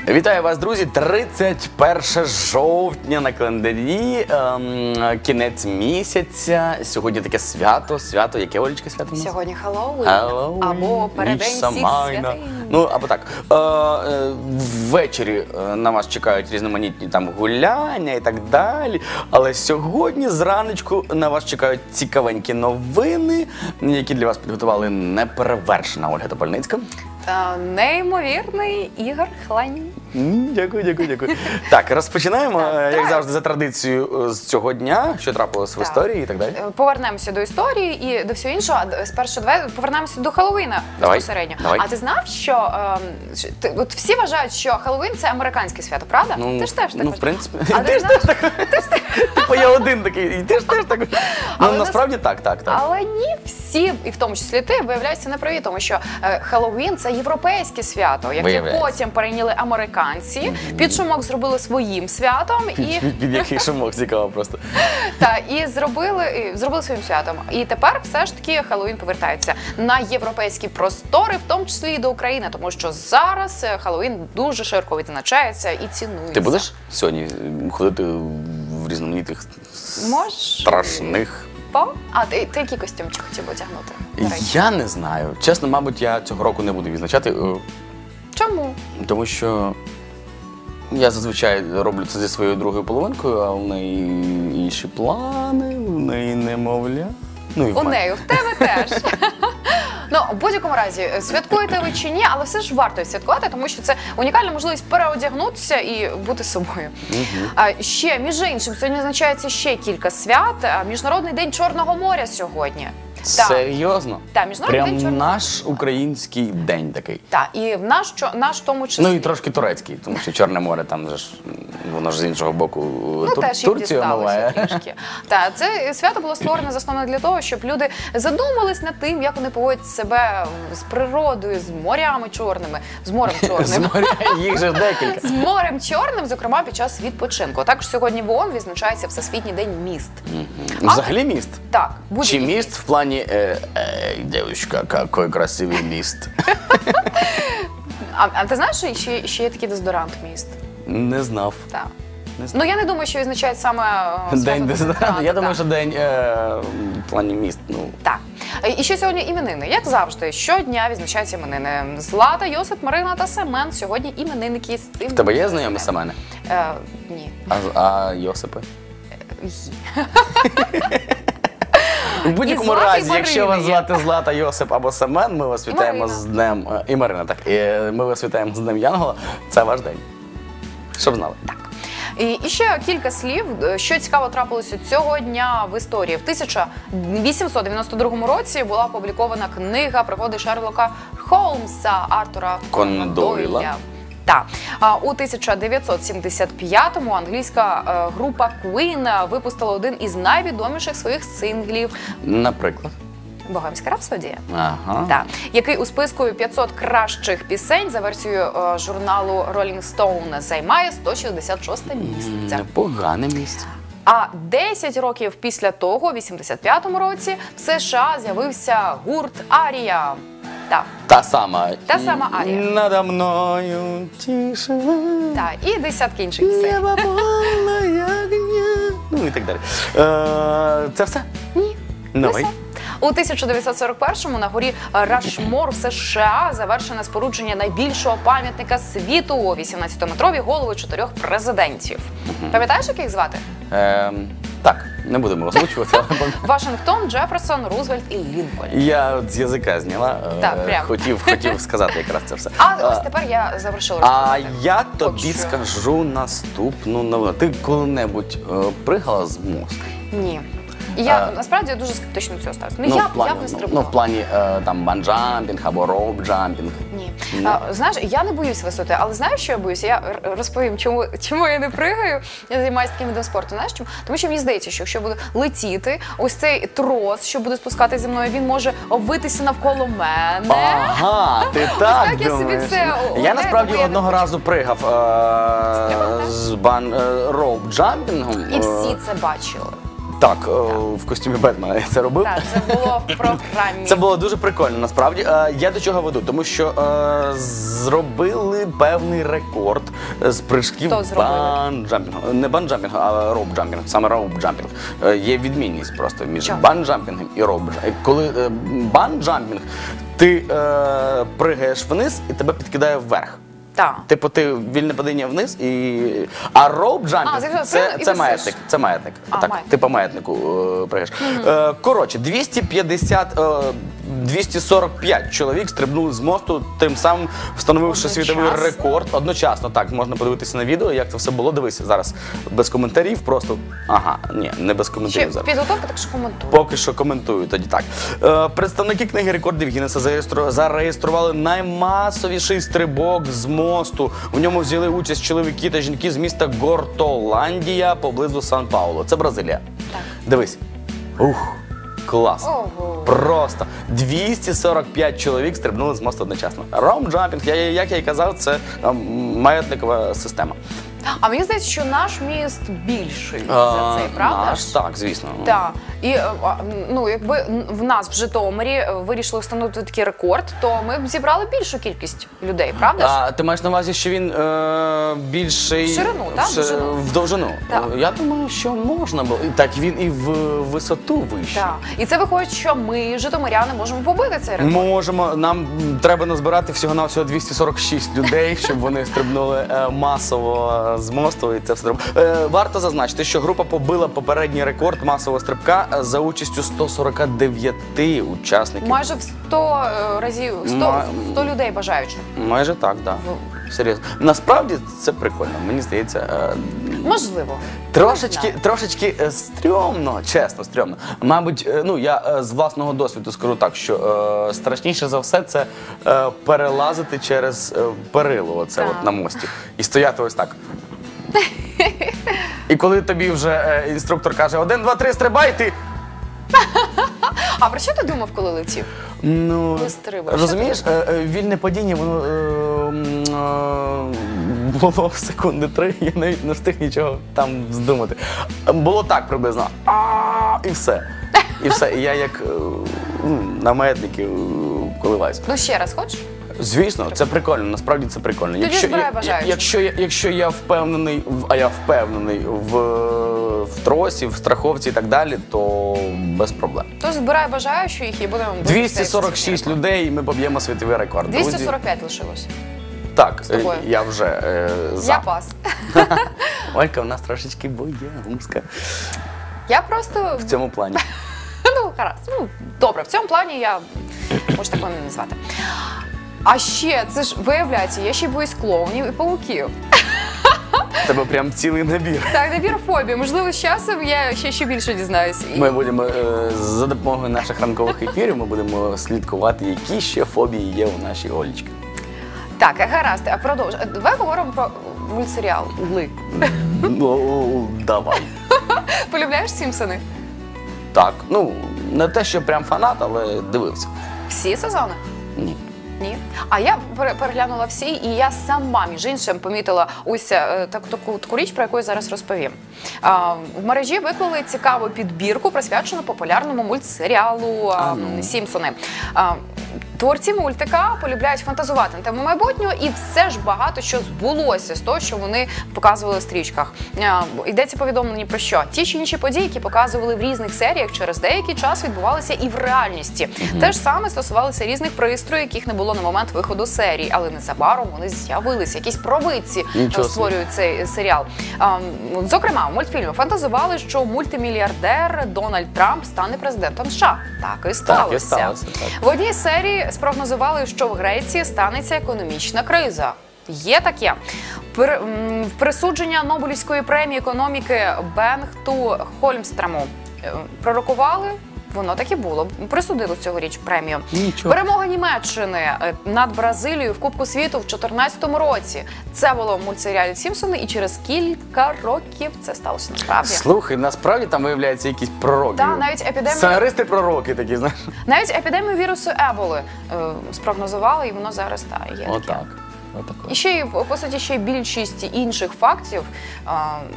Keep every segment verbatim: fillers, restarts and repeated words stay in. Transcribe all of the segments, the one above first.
Вітаю вас, друзі! тридцять перше жовтня на календарі, ем, кінець місяця. Сьогодні таке свято, свято, яке, Олечка, свято? Сьогодні Хеллоуін, Хеллоуін, або переддень всіх святих. Ну, або так. Е, е, ввечері на вас чекають різноманітні там гуляння і так далі. Але сьогодні зраночку на вас чекають цікавенькі новини, які для вас підготували неперевершена Ольга Топольницька. Та неймовірний Ігор Хлань. Дякую, дякую, дякую. Так, розпочинаємо, як завжди, за традицією з цього дня, що трапилось в історії і так далі. Повернемося до історії і до всього іншого. А спершу давай повернемося до Хеллоуіна безпосередньо. А ти знав, що е, ти, от всі вважають, що Хеллоуін – це американське свято, правда? Ну, ти ж теж так ну, в принципі. А ти ж теж так. Типу я один такий, і ти ж теж так. Ну, насправді так, так, так. Але ні, всі, і в тому числі ти, виявляються неправі, тому що е, Хеллоуін – це європейське свято, яке потім перейняли американці. Під шумок зробили своїм святом. І... Під який шумок, цікаво просто. Так, і зробили, і зробили своїм святом. І тепер все ж таки Хеллоуін повертається на європейські простори, в тому числі і до України, тому що зараз Хеллоуін дуже широко відзначається і цінується. Ти будеш сьогодні ходити в різноманітних страшних... По? А ти, ти який костюмчик хотів би одягнути? Я не знаю. Чесно, мабуть, я цього року не буду відзначати. Чому? Тому що я зазвичай роблю це зі своєю другою половинкою, а в неї інші плани, в неї немовля. Ну, і в у неї, в тебе теж. Ну, в будь-якому разі, святкуєте ви чи ні, але все ж варто святкувати, тому що це унікальна можливість переодягнутися і бути собою. Угу. А, ще, між іншим, сьогодні відзначається ще кілька свят. Міжнародний день Чорного моря сьогодні. Серйозно? Так, Міжнародний Прям день Чорного наш український день такий. Так, і в наш, наш в тому числі. Ну і трошки турецький, тому що Чорне море там же ж, воно ж з іншого боку ну, Тур теж Турцію омиває. трішки. Так, це свято було створено засновано для того, щоб люди задумались над тим, як вони поводять себе з природою, з морями чорними, з морем чорним. З моря, їх же декілька. З морем чорним, зокрема, під час відпочинку. Також сьогодні в ООН відзначається Всесвітній день міст. Угу. Взагалі міст? Так. Чи міст в плані, е, ей, дівчинка, який красивий міст? А, а ти знаєш, що ще, ще є такий дезодорант міст? Не знав. Так. Ну, я не думаю, що відзначають саме день дезодоранту. Я думаю, що день е, в плані міст. Ну. Так. І ще сьогодні іменини. Як завжди, щодня відзначаються іменини. Злата, Йосип, Марина та Семен. Сьогодні іменинники. В тебе є знайомі Семени? Е, ні. А, а Йосипи? В будь-якому разі, якщо вас звати Злата, Йосип або Семен, ми вас вітаємо з днем, і Марина, так, і ми вас вітаємо з днем Янгола, це ваш день. Щоб знали. Так. І, і ще кілька слів, що цікаво трапилося цього дня в історії. В тисяча вісімсот дев'яносто другому році була опублікована книга «Пригоди Шерлока Холмса» Артура Конан Дойла. Так. У тисяча дев'ятсот сімдесят п'ятому англійська е, група Queen випустила один із найвідоміших своїх синглів. Наприклад? «Богемська рапсодія», ага. Так, який у списку п'ятсот кращих пісень за версією е, журналу Rolling Stone займає сто шістдесят шосте місце. Непогане місце. А десять років після того, у вісімдесят п'ятому році, в США з'явився гурт «Арія». Так. Та сама. Та сама Арія. Надо мною тише. Так, і десятки інших пісень. Небо повне огня. Ну і так далі. Е, це все? Ні. Новий. У тисяча дев'ятсот сорок першому на горі Рашмор в США завершено спорудження найбільшого пам'ятника світу – вісімнадцятиметрові голови чотирьох президентів. Uh-huh. Пам'ятаєш, як їх звати? Ем, так, не будемо озвучувати. Вашингтон, Джеферсон, Рузвельт і Лінкольн. Я от з язика зняла, так, е, хотів, хотів сказати якраз це все. А ось тепер я завершила розповідати. А я тобі скажу наступну новину. Ти коли-небудь е, пригала з мосту? Ні. Я, а, насправді, дуже скептично до цього ставлюся. Ну, ну, я, плані, я б не стрибнула. Ну, в плані е, там банджампінг або роуп-джампінг. Ні. А, знаєш, я не боюсь висоти, але знаєш, що я боюся? Я розповім, чому, чому я не пригаю. Я займаюся таким видом спорту. Знаєш чому? Тому що мені здається, що якщо буду летіти, ось цей трос, що буде спускати зі мною, він може обвитися навколо мене. Ага, ти так так я собі це Я насправді одного разу пригав е, з бан, е, роуп-джампінгом. І всі це бачили. Так, е, в костюмі Бетмена я це робив. Так, це було в програмі. Це було дуже прикольно, насправді. Е, Я до чого веду? Тому що е, зробили певний рекорд з прыжків Хто зробили? банджампінгу. Не банджампінгу, а роуп-джампінг. Саме роуп-джампінг. Е, Є відмінність просто між Чому? банджампінгом і роуп-джампінгом. Коли е, банджампінг, ти е, пригаєш вниз і тебе підкидає вверх. Так. Типу, ти вільне падіння вниз, і... а роуп-джампінг А, це, це це, і маятник. висиш. Це маятник. А, так, маятник. ти по маятнику е, пригаєш. Е, коротше, двісті п'ятдесят, е, двісті сорок п'ять чоловік стрибнули з мосту, тим самим встановивши світовий Одночасно? рекорд. Одночасно, так, можна подивитися на відео, як це все було. Дивися, зараз без коментарів, просто, ага, ні, не без Ще коментарів зараз. підготовка, так що коментую. Поки що коментую тоді так. Е, представники книги рекордів Гіннеса зареєстру- зареєстрували наймасовіший стрибок з мосту. У ньому взяли участь чоловіки та жінки з міста Гортоландія поблизу Сан-Паулу. Це Бразилія. Так. Дивись. Ух, клас. Ого. Просто двісті сорок п'ять чоловік стрибнули з мосту одночасно. Роуп-джампінг, я, як я і казав, це е, маятникова система. А мені здається, що наш міст більший за цей, правда? Наш, ж? так, звісно. Так. І е, а, ну, якби в нас в Житомирі е, вирішили встановити такий рекорд, то ми б зібрали більшу кількість людей, правда ж? А ти маєш на увазі, що він е, більший В ширину, так? в, ши- В довжину. в довжину? Так. Е, Я думаю, що можна було. І так він і в висоту вищий. Так. І це виходить, що ми, житомиряни, можемо побити цей рекорд. Можемо, нам м, треба назбирати всього-навсього двісті сорок шість людей, щоб вони стрибнули е, масово е, з мосту. І це все зробили. Е, варто зазначити, що група побила попередній рекорд масового стрибка е, за участю сто сорок дев'ять учасників. Майже в сто е, разів, сто, Ма- сто людей бажаючих. Майже так, так. Да. Серйозно. Насправді це прикольно, мені здається. е, Можливо. Трошечки, трошечки е, стрьомно, чесно, стрьомно. Мабуть, е, ну я е, з власного досвіду скажу так, що е, страшніше за все це е, перелазити через е, перило, оце Так. от на мості, і стояти ось так. І коли тобі вже е, інструктор каже один, два, три, стрибай, ти. А про що ти думав, коли летів? Ну, Коли стрибав, розумієш, що ти е, е, вільне падіння, воно е, м, е, було секунди три, я навіть не встиг нічого там здумати. Було так приблизно. А, і все. І все. І я як е, ну, на маятники е, коливаюся. Ну ще раз хочеш? Звісно, це прикольно, насправді це прикольно. Тоді збирай я- бажаючих. якщо, я, якщо я впевнений, в- а я впевнений в, в тросі, в страховці і так далі, то без проблем. Тож збирай бажаючих і будемо... двісті сорок шість людей, і ми поб'ємо світовий рекорд. Друзі. двісті сорок п'ять лишилось. Так, з тобою. е, я вже е, за. Я пас. Олька в нас трошечки боягузка Я просто... в цьому плані. Ну, гаразд. Ну, добре, в цьому плані я можу такого не назвати. А ще, це ж виявляється, я ще й боюсь клоунів і павуків. В тебе прям цілий набір. Так, набір фобій. Можливо, з часом я ще, ще більше дізнаюся. І... Ми будемо е, за допомогою наших ранкових ефірів ми будемо слідкувати, які ще фобії є у нашій Олічки. Так, гаразд, а продовж. Давай поговоримо про мультсеріал «Ли». Ну, давай. Полюбляєш «Сімпсони»? Так, ну, не те, що прям фанат, але дивився. Всі сезони? Ні. Ні. А я пере- переглянула всі, і я сама, між іншим, помітила ось е, так, таку, таку річ, про яку я зараз розповім. А, в мережі виклали цікаву підбірку, присвячену популярному мультсеріалу а, «Сімпсони». А, Творці мультика полюбляють фантазувати на тему майбутнього, і все ж багато що збулося з того, що вони показували в стрічках. А, Йдеться повідомлення про що? Ті чи інші події, які показували в різних серіях, через деякий час відбувалися і в реальності. Мгм. Те ж саме стосувалося різних пристроїв, яких не було на момент виходу серії, але незабаром вони з'явилися. Якісь провидці Нічого е, собі. створюють цей серіал. А, м, Зокрема, в мультфільмі фантазували, що мультимільярдер Дональд Трамп стане президентом США. Так і сталося. Так і сталося, так. В одній серії спрогнозували, що в Греції станеться економічна криза. Є таке. Пер, м, присудження Нобелівської премії економіки Бенгту Хольмстрему е, пророкували. Воно так і було. Присудили цьогоріч премію. Нічого. Перемога Німеччини е, над Бразилією в Кубку світу в дві тисячі чотирнадцятому році. Це було в мультсеріалі «Сімпсони», і через кілька років це сталося насправді. Слухай, насправді там виявляються якісь пророки. Та, навіть епідемія- Сценаристи-пророки такі, знаєш. Навіть епідемію вірусу Еболи е, спрогнозували, і воно зараз та, є. таке. Отак. Отак. І ще й, по суті, ще й більшість інших фактів а,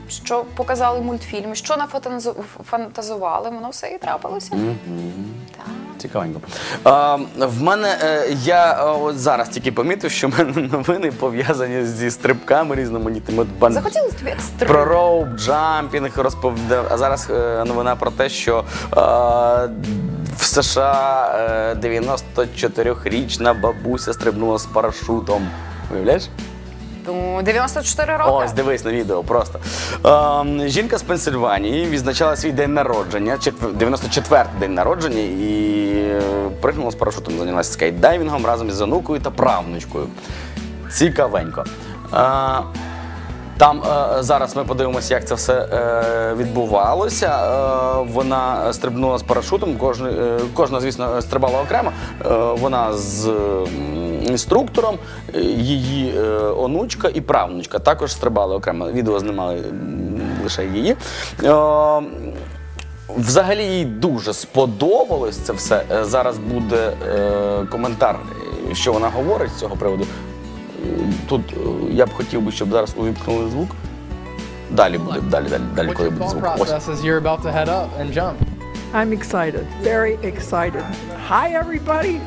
що показали мультфільми, що нафантазували, воно все і трапилося. Mm-hmm. Так. Цікавенько. А, в мене, е, я е, от зараз тільки помітив, що в мене новини пов'язані зі стрибками різноманітними. Бан... Захотілося тобі екстрим. Про роуп, джампінг розповідав. А зараз е, новина про те, що е, в США е, дев'яносто чотирирічна бабуся стрибнула з парашутом. Уявляєш? дев'яносто чотири роки. Ось, дивись на відео просто. Ем, жінка з Пенсильванії відзначала свій день народження, дев'яносто четвертий день народження, і е, пригнула з парашутом, зайнялася скейтдайвінгом разом із онукою та правнучкою. Цікавенько. Е, Там е, зараз ми подивимося, як це все е, відбувалося. Е, вона стрибнула з парашутом, кожна, е, кожна, звісно, стрибала окремо. Е, вона з е, інструктором, е, її е, онучка і правнучка також стрибали окремо. Відео знімали м, лише її. Е, Взагалі їй дуже сподобалось це все. Е, зараз буде е, коментар, що вона говорить з цього приводу. Тут я б хотів би, щоб зараз увімкнули звук. Далі буде, далі, далі, далі, коли буде звук. Ось. I'm excited, very excited. Hi, everybody.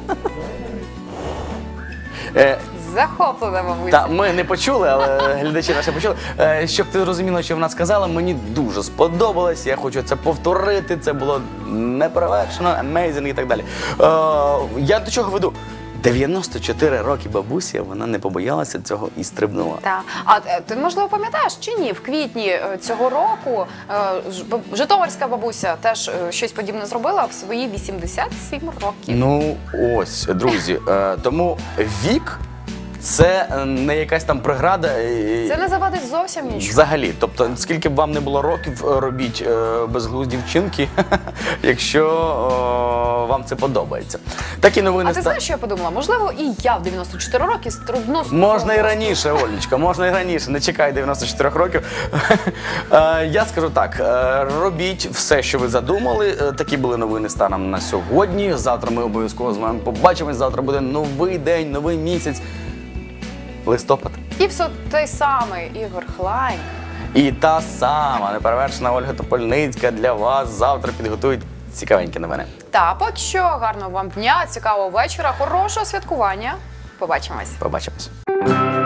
Е, Захоплена, мабуть. та, ми не почули, але глядачі наші почули. Е, щоб ти розуміла, що вона сказала, мені дуже сподобалось, я хочу це повторити, це було неперевершено, amazing і так далі. Е, я до чого веду? дев'яносто чотири роки бабусі, вона не побоялася цього і стрибнула. Так. А е, ти, можливо, пам'ятаєш чи ні? В квітні е, цього року е, ж- б- житомирська бабуся теж е, щось подібне зробила в свої вісімдесят сім років. Ну, ось, друзі, е, тому вік – це не якась там преграда. Це не завадить зовсім нічого. Взагалі, тобто, скільки б вам не було років, робіть е, безглузді вчинки, якщо е, вам це подобається. Такі новини. А ти знаєш, що я подумала? Можливо, і я в дев'яносто чотири роки стрибну з Можна і того раніше, Олечка, можна і раніше, не чекай дев'яносто чотирьох років. Е, Я скажу так, е, робіть все, що ви задумали. Е, Такі були новини станом на сьогодні. Завтра ми обов'язково з вами побачимось. Завтра буде новий день, новий місяць. Листопад. І все той самий Ігор Хлань. І та сама неперевершена Ольга Топольницька для вас завтра підготують цікавенькі новини. Та поки що гарного вам дня, цікавого вечора, хорошого святкування. Побачимось. Побачимось.